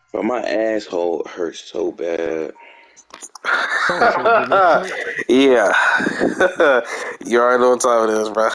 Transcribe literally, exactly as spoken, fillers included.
But my asshole hurts so bad. Someone should have been this shit. Yeah. You already know what time it is, bro.